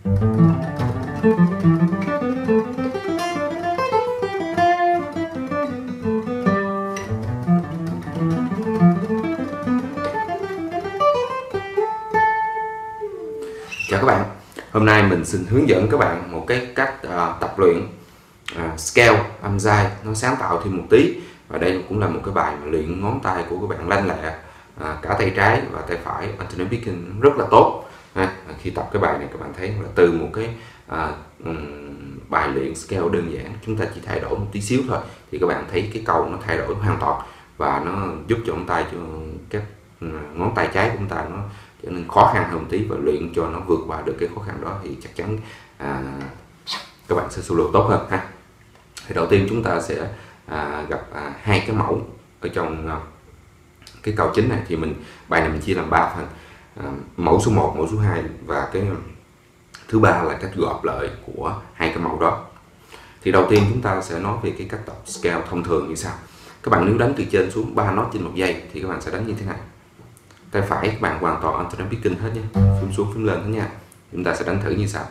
Chào các bạn, hôm nay mình xin hướng dẫn các bạn một cái cách tập luyện scale âm dai nó sáng tạo thêm một tí. Và đây cũng là một cái bài mà luyện ngón tay của các bạn lanh lẹ, cả tay trái và tay phải alternate picking rất là tốt. Khi tập cái bài này các bạn thấy là từ một cái bài luyện scale đơn giản, chúng ta chỉ thay đổi một tí xíu thôi thì các bạn thấy cái câu nó thay đổi hoàn toàn, và nó giúp cho các ngón tay trái của chúng ta nó trở nên khó khăn hơn một tí, và luyện cho nó vượt qua được cái khó khăn đó thì chắc chắn các bạn sẽ solo tốt hơn ha. Thì đầu tiên chúng ta sẽ gặp hai cái mẫu ở trong cái câu chính này. Thì bài này mình chia làm 3 phần, mẫu số 1, mẫu số 2 và cái thứ ba là cách gộp lại của hai cái mẫu đó. Thì đầu tiên chúng ta sẽ nói về cái cách tập scale thông thường như sau. Các bạn nếu đánh từ trên xuống 3 nốt trên một giây thì các bạn sẽ đánh như thế này. Tay phải các bạn hoàn toàn alternate picking hết nhé, phím xuống phím lên hết nha. Chúng ta sẽ đánh thử như sau.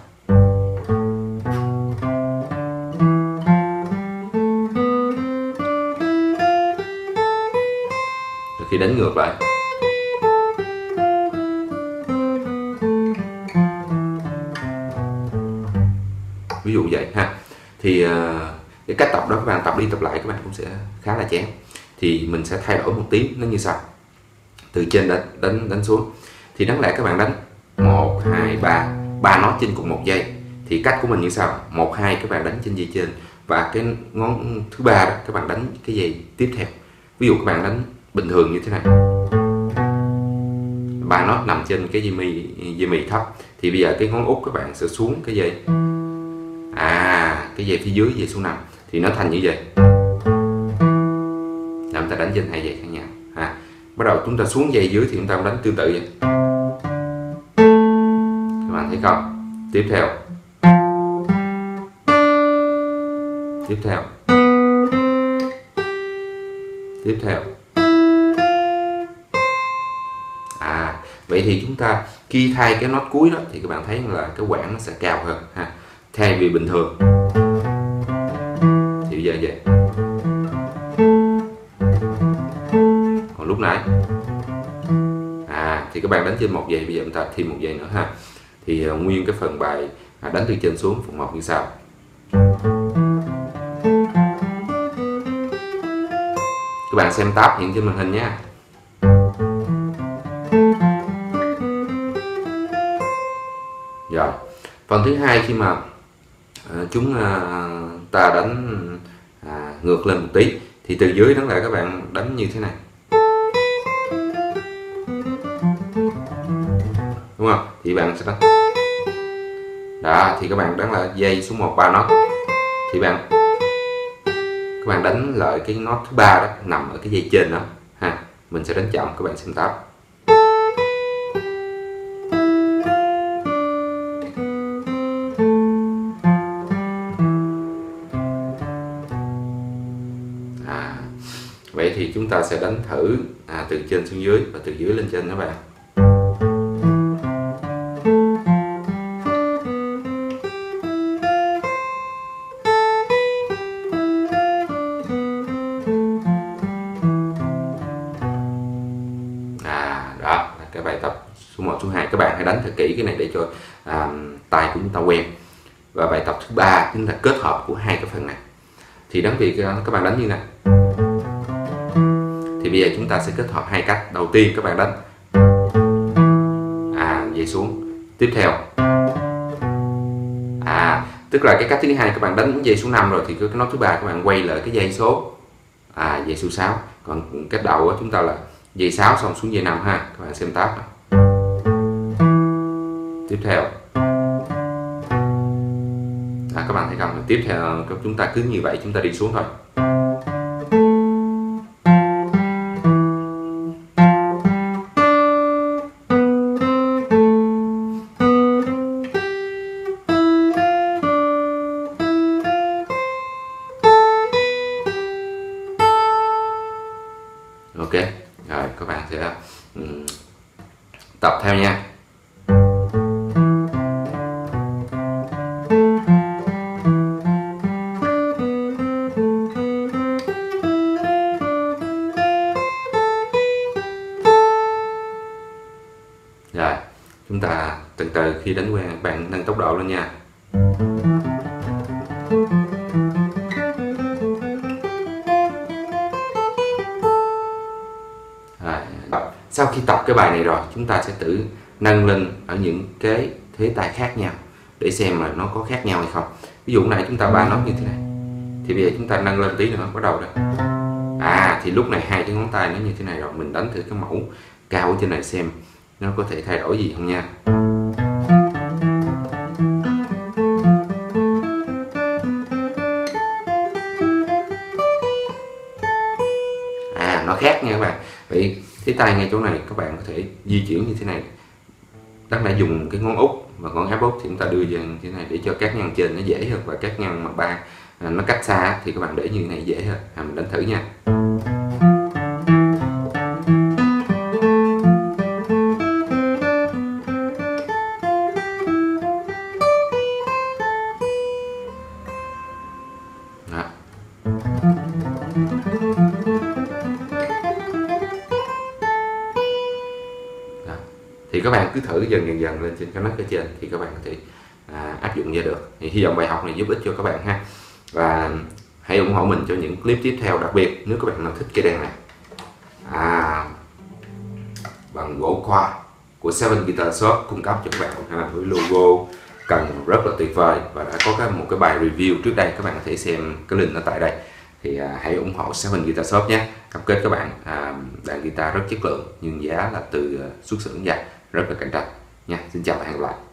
Rồi khi đánh ngược lại, ví dụ vậy ha. Thì cái cách tập đó các bạn tập đi tập lại các bạn cũng sẽ khá là chán. Thì mình sẽ thay đổi một tí, nó như sau. Từ trên đánh xuống thì đáng lẽ các bạn đánh 1, 2, 3 nốt trên cùng một giây. Thì cách của mình như sau: 1, 2 các bạn đánh trên dây trên, và cái ngón thứ ba đó các bạn đánh cái dây tiếp theo. Ví dụ các bạn đánh bình thường như thế này, 3 nốt nằm trên cái dây mì thấp, thì bây giờ cái ngón út các bạn sẽ xuống cái dây cái dây phía dưới, dây số 5 thì nó thành như vậy. Chúng ta đánh trên hai dây khác nhau ha. Bắt đầu chúng ta xuống dây dưới thì chúng ta cũng đánh tương tự vậy. Các bạn thấy không? Tiếp theo, tiếp theo, tiếp theo. Vậy thì chúng ta khi thay cái nốt cuối đó thì các bạn thấy là cái quãng nó sẽ cao hơn ha. Thay vì bình thường thì bây giờ vậy. Còn lúc nãy thì các bạn đánh trên một giây, bây giờ chúng ta thêm một giây nữa ha. Thì nguyên cái phần bài đánh từ trên xuống phần 1 như sau. Các bạn xem tab hiện trên màn hình nhé. Rồi, phần thứ hai khi mà chúng ta đánh ngược lên một tí thì từ dưới đáng lẽ các bạn đánh như thế này, đúng không? Thì bạn sẽ đánh đó, thì các bạn đánh là dây số 1 3 nốt, thì các bạn đánh lại cái nốt thứ ba đó nằm ở cái dây trên đó ha. Mình sẽ đánh chậm, các bạn xem tab. Vậy thì chúng ta sẽ đánh thử từ trên xuống dưới và từ dưới lên trên các bạn. Đó là cái bài tập số 1, số 2. Các bạn hãy đánh thật kỹ cái này để cho tay của chúng ta quen. Và bài tập thứ ba chúng ta kết hợp của hai cái phần này. Thì đáng việc các bạn đánh như này. Thì bây giờ chúng ta sẽ kết hợp hai cách. Đầu tiên các bạn đánh dây xuống, tiếp theo tức là cái cách thứ hai các bạn đánh dây số 5 rồi thì cái nốt thứ ba các bạn quay lại cái dây số dây số 6. Còn cái đầu của chúng ta là dây 6 xong xuống dây 5 ha. Các bạn xem tab. Tiếp theo các bạn thấy không? Tiếp theo chúng ta cứ như vậy chúng ta đi xuống thôi. Ok, rồi các bạn sẽ tập theo nha. chúng ta từ từ khi đánh quen bạn nâng tốc độ lên nha. Sau khi tập cái bài này rồi, chúng ta sẽ tự nâng lên ở những cái thế tay khác nhau để xem là nó có khác nhau hay không. Ví dụ nãy chúng ta 3 nốt như thế này, thì bây giờ chúng ta nâng lên tí nữa, bắt đầu đó. Thì lúc này hai cái ngón tay nó như thế này rồi, mình đánh thử cái mẫu cao ở trên này xem nó có thể thay đổi gì không nha. Nó khác nha các bạn. Vậy cái tay ngay chỗ này các bạn có thể di chuyển như thế này. Đáng lẽ dùng cái ngón út và ngón áp út thì chúng ta đưa về như thế này để cho các ngăn trên nó dễ hơn, và các ngăn mà nó cách xa thì các bạn để như thế này dễ hơn. Mình đánh thử nha. Đó. Thì các bạn cứ thử dần dần lên trên cái nấc ở trên thì các bạn có thể áp dụng ra được. Thì hy vọng bài học này giúp ích cho các bạn ha. Và hãy ủng hộ mình cho những clip tiếp theo, đặc biệt nếu các bạn nào thích cây đàn này bằng gỗ khoa của Seven Guitar Shop cung cấp cho các bạn với logo cần rất là tuyệt vời, và đã có một cái bài review trước đây, các bạn có thể xem cái link ở tại đây. Thì hãy ủng hộ Seven Guitar Shop nhé. Cam kết các bạn đàn guitar rất chất lượng nhưng giá là từ xuất xưởng ra, rất là cạnh tranh nha. Xin chào và hẹn gặp lại.